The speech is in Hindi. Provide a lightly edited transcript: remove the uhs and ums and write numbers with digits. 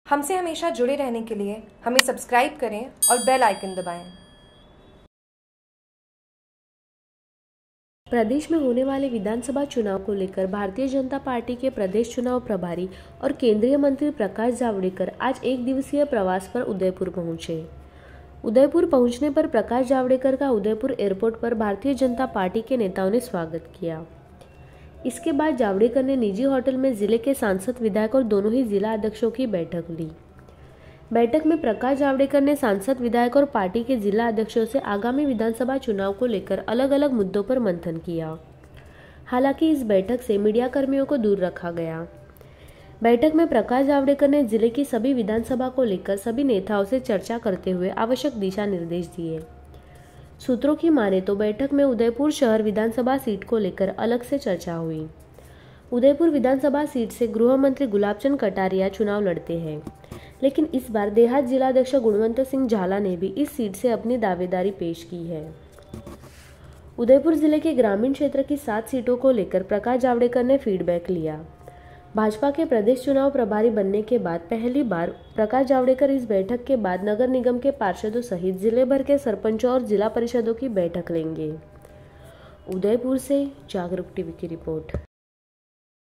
हमसे हमेशा जुड़े रहने के लिए हमें सब्सक्राइब करें और बेल आइकन दबाएं। प्रदेश में होने वाले विधानसभा चुनाव को लेकर भारतीय जनता पार्टी के प्रदेश चुनाव प्रभारी और केंद्रीय मंत्री प्रकाश जावड़ेकर आज एक दिवसीय प्रवास पर उदयपुर पहुंचे। उदयपुर पहुंचने पर प्रकाश जावड़ेकर का उदयपुर एयरपोर्ट पर भारतीय जनता पार्टी के नेताओं ने स्वागत किया। इसके बाद जावड़ेकर ने निजी होटल में जिले के सांसद, विधायक और दोनों ही जिला अध्यक्षों की बैठक ली। बैठक में प्रकाश जावड़ेकर ने सांसद, विधायक और पार्टी के जिला अध्यक्षों से आगामी विधानसभा चुनाव को लेकर अलग अलग मुद्दों पर मंथन किया। हालांकि इस बैठक से मीडिया कर्मियों को दूर रखा गया। बैठक में प्रकाश जावड़ेकर ने जिले की सभी विधानसभा को लेकर सभी नेताओं से चर्चा करते हुए आवश्यक दिशा निर्देश दिए। सूत्रों की माने तो बैठक में उदयपुर शहर विधानसभा सीट को लेकर अलग से चर्चा हुई। उदयपुर विधानसभा सीट से गृह मंत्री गुलाबचंद कटारिया चुनाव लड़ते हैं, लेकिन इस बार देहात जिलाध्यक्ष गुणवंत सिंह झाला ने भी इस सीट से अपनी दावेदारी पेश की है। उदयपुर जिले के ग्रामीण क्षेत्र की 7 सीटों को लेकर प्रकाश जावड़ेकर ने फीडबैक लिया। भाजपा के प्रदेश चुनाव प्रभारी बनने के बाद पहली बार प्रकाश जावड़ेकर इस बैठक के बाद नगर निगम के पार्षदों सहित जिले भर के सरपंचों और जिला परिषदों की बैठक लेंगे। उदयपुर से जागरूक टीवी की रिपोर्ट।